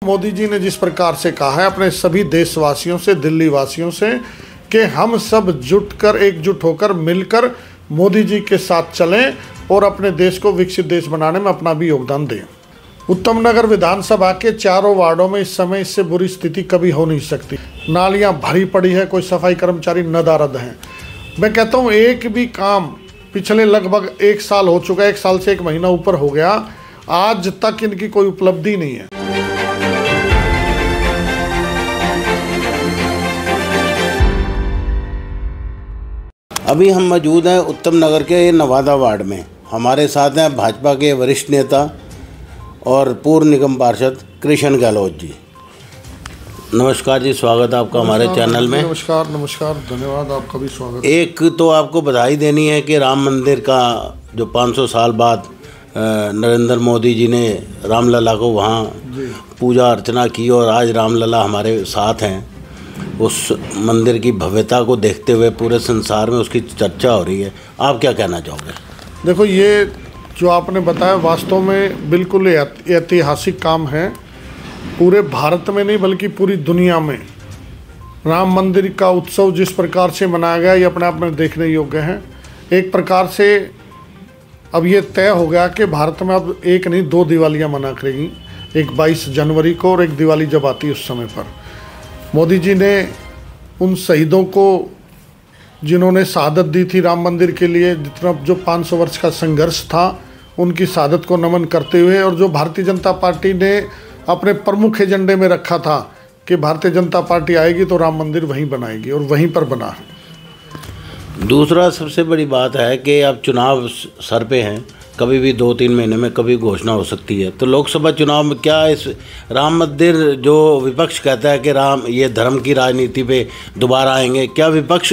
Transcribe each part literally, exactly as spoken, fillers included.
मोदी जी ने जिस प्रकार से कहा है अपने सभी देशवासियों से, दिल्ली वासियों से, कि हम सब जुटकर एकजुट होकर मिलकर मोदी जी के साथ चलें और अपने देश को विकसित देश बनाने में अपना भी योगदान दें। उत्तम नगर विधानसभा के चारों वार्डों में इस समय इससे बुरी स्थिति कभी हो नहीं सकती। नालियां भरी पड़ी है, कोई सफाई कर्मचारी नदारद हैं। मैं कहता हूं एक भी काम पिछले लगभग एक साल हो चुका है, एक साल से एक महीना ऊपर हो गया, आज तक इनकी कोई उपलब्धि नहीं है। अभी हम मौजूद हैं उत्तम नगर के नवादा वार्ड में। हमारे साथ हैं भाजपा के वरिष्ठ नेता और पूर्व निगम पार्षद कृष्ण गहलोत जी। नमस्कार जी, स्वागत है आपका हमारे चैनल में। नमस्कार नमस्कार, धन्यवाद, आपका भी स्वागत। एक तो आपको बधाई देनी है कि राम मंदिर का जो पाँच सौ साल बाद नरेंद्र मोदी जी ने रामलला को वहाँ पूजा अर्चना की और आज रामलला हमारे साथ हैं। उस मंदिर की भव्यता को देखते हुए पूरे संसार में उसकी चर्चा हो रही है। आप क्या कहना चाहोगे? देखो, ये जो आपने बताया वास्तव में बिल्कुल ऐतिहासिक काम है। पूरे भारत में नहीं बल्कि पूरी दुनिया में राम मंदिर का उत्सव जिस प्रकार से मनाया गया, ये अपने आप में देखने योग्य है। एक प्रकार से अब ये तय हो गया कि भारत में अब एक नहीं दो दिवालियां मना करेगी, एक बाईस जनवरी को और एक दिवाली जब आती है उस समय पर। मोदी जी ने उन शहीदों को जिन्होंने शहादत दी थी राम मंदिर के लिए, जितना जो पाँच सौ वर्ष का संघर्ष था, उनकी शहादत को नमन करते हुए, और जो भारतीय जनता पार्टी ने अपने प्रमुख एजेंडे में रखा था कि भारतीय जनता पार्टी आएगी तो राम मंदिर वहीं बनाएगी, और वहीं पर बना है। दूसरा सबसे बड़ी बात है कि अब चुनाव सर पे हैं, कभी भी दो तीन महीने में कभी घोषणा हो सकती है। तो लोकसभा चुनाव में क्या इस राम मंदिर, जो विपक्ष कहता है कि राम ये धर्म की राजनीति पे दोबारा आएंगे, क्या विपक्ष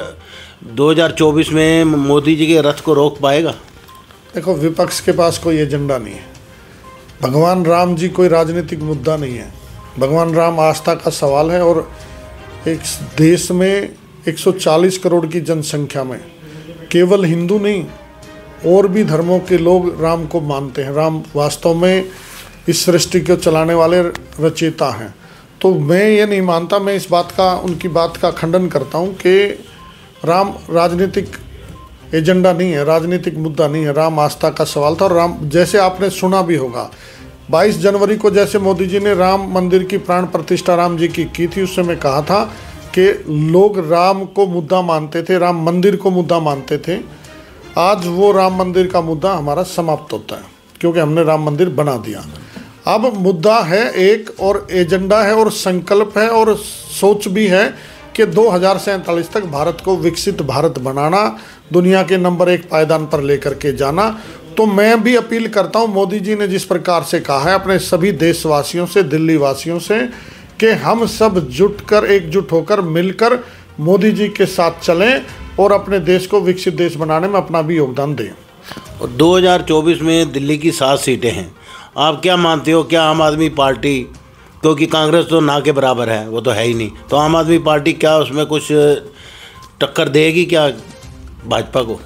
दो हज़ार चौबीस में मोदी जी के रथ को रोक पाएगा? देखो, विपक्ष के पास कोई एजेंडा नहीं है। भगवान राम जी कोई राजनीतिक मुद्दा नहीं है। भगवान राम आस्था का सवाल है, और एक देश में एक सौ चालीस करोड़ की जनसंख्या में केवल हिंदू नहीं और भी धर्मों के लोग राम को मानते हैं। राम वास्तव में इस सृष्टि को चलाने वाले रचयिता हैं। तो मैं ये नहीं मानता, मैं इस बात का, उनकी बात का खंडन करता हूँ कि राम राजनीतिक एजेंडा नहीं है, राजनीतिक मुद्दा नहीं है। राम आस्था का सवाल था। और राम, जैसे आपने सुना भी होगा, बाईस जनवरी को जैसे मोदी जी ने राम मंदिर की प्राण प्रतिष्ठा राम जी की की थी, उस समय कहा था कि लोग राम को मुद्दा मानते थे, राम मंदिर को मुद्दा मानते थे। आज वो राम मंदिर का मुद्दा हमारा समाप्त होता है, क्योंकि हमने राम मंदिर बना दिया। अब मुद्दा है एक, और एजेंडा है, और संकल्प है, और सोच भी है कि दो हज़ार सैंतालीस तक भारत को विकसित भारत बनाना, दुनिया के नंबर एक पायदान पर लेकर के जाना। तो मैं भी अपील करता हूं, मोदी जी ने जिस प्रकार से कहा है अपने सभी देशवासियों से, दिल्ली वासियों से, कि हम सब जुटकर एकजुट होकर मिलकर मोदी जी के साथ चलें और अपने देश को विकसित देश बनाने में अपना भी योगदान दें। और दो हज़ार चौबीस में दिल्ली की सात सीटें हैं, आप क्या मानते हो? क्या आम आदमी पार्टी, क्योंकि कांग्रेस तो ना के बराबर है, वो तो है ही नहीं, तो आम आदमी पार्टी क्या उसमें कुछ टक्कर देगी क्या भाजपा को?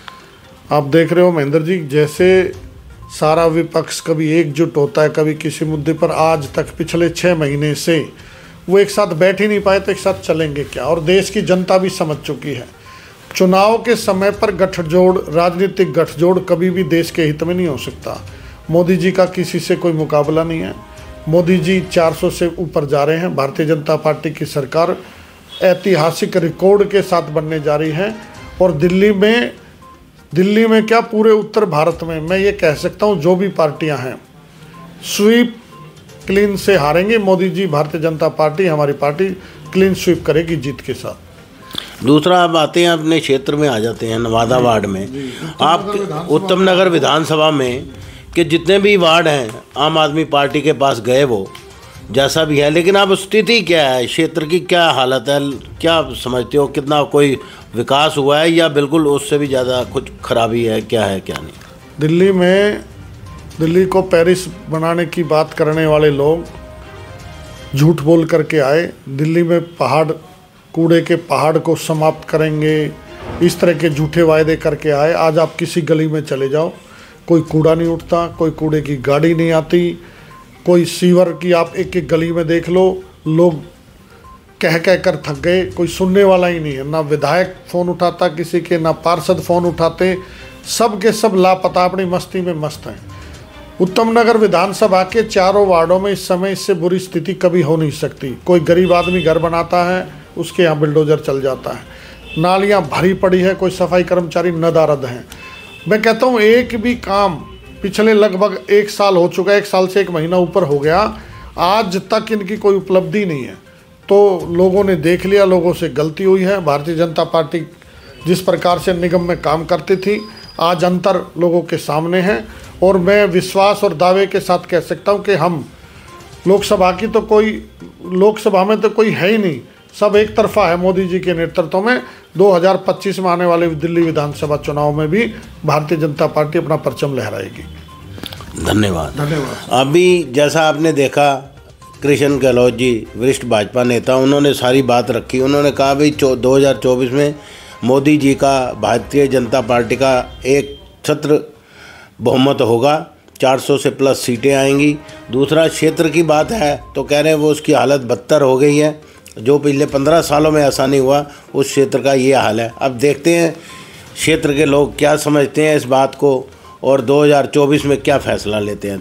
आप देख रहे हो महेंद्र जी, जैसे सारा विपक्ष कभी एकजुट होता है, कभी किसी मुद्दे पर, आज तक पिछले छः महीने से वो एक साथ बैठ ही नहीं पाए, तो एक साथ चलेंगे क्या? और देश की जनता भी समझ चुकी है, चुनाव के समय पर गठजोड़, राजनीतिक गठजोड़ कभी भी देश के हित में नहीं हो सकता। मोदी जी का किसी से कोई मुकाबला नहीं है। मोदी जी चार सौ से ऊपर जा रहे हैं। भारतीय जनता पार्टी की सरकार ऐतिहासिक रिकॉर्ड के साथ बनने जा रही है, और दिल्ली में दिल्ली में क्या, पूरे उत्तर भारत में मैं ये कह सकता हूँ, जो भी पार्टियां हैं स्वीप क्लीन से हारेंगे। मोदी जी, भारतीय जनता पार्टी, हमारी पार्टी क्लीन स्वीप करेगी जीत के साथ। दूसरा, आप आते हैं अपने क्षेत्र में, आ जाते हैं नवादा वार्ड में। आप उत्तम नगर विधानसभा में कि जितने भी वार्ड हैं आम आदमी पार्टी के पास गए, वो जैसा भी है, लेकिन अब स्थिति क्या है, क्षेत्र की क्या हालत है, क्या समझते हो? कितना कोई विकास हुआ है या बिल्कुल उससे भी ज़्यादा कुछ खराबी है? क्या है क्या नहीं? दिल्ली में, दिल्ली को पेरिस बनाने की बात करने वाले लोग झूठ बोल करके आए। दिल्ली में पहाड़, कूड़े के पहाड़ को समाप्त करेंगे, इस तरह के झूठे वायदे करके आए। आज आप किसी गली में चले जाओ, कोई कूड़ा नहीं उठता, कोई कूड़े की गाड़ी नहीं आती, कोई सीवर की आप एक एक गली में देख लो, लोग कह कह कर थक गए, कोई सुनने वाला ही नहीं है। ना विधायक फ़ोन उठाता किसी के, ना पार्षद फ़ोन उठाते, सब के सब लापता, अपनी मस्ती में मस्त हैं। उत्तम नगर विधानसभा के चारों वार्डों में इस समय इससे बुरी स्थिति कभी हो नहीं सकती। कोई गरीब आदमी घर बनाता है, उसके यहाँ बिल्डोजर चल जाता है, नालियाँ भरी पड़ी है, कोई सफाई कर्मचारी नदारद हैं। मैं कहता हूँ एक भी काम पिछले लगभग एक साल हो चुका है, एक साल से एक महीना ऊपर हो गया, आज तक इनकी कोई उपलब्धि नहीं है। तो लोगों ने देख लिया, लोगों से गलती हुई है। भारतीय जनता पार्टी जिस प्रकार से निगम में काम करती थी, आज अंतर लोगों के सामने है। और मैं विश्वास और दावे के साथ कह सकता हूं कि हम लोकसभा की तो कोई लोकसभा में तो कोई है ही नहीं, सब एक तरफा है। मोदी जी के नेतृत्व में दो हज़ार पच्चीस में आने वाले दिल्ली विधानसभा चुनाव में भी भारतीय जनता पार्टी अपना परचम लहराएगी। धन्यवाद। धन्यवाद। अभी जैसा आपने देखा, कृष्ण गहलोत जी वरिष्ठ भाजपा नेता, उन्होंने सारी बात रखी। उन्होंने कहा भाई दो हज़ार चौबीस में मोदी जी का, भारतीय जनता पार्टी का एक छत्र बहुमत होगा, चार सौ से प्लस सीटें आएंगी। दूसरा क्षेत्र की बात है तो कह रहे हैं वो उसकी हालत बदतर हो गई है, जो पिछले पंद्रह सालों में ऐसा नहीं हुआ, उस क्षेत्र का ये हाल है। अब देखते हैं क्षेत्र के लोग क्या समझते हैं इस बात को और दो हज़ार चौबीस में क्या फैसला लेते हैं।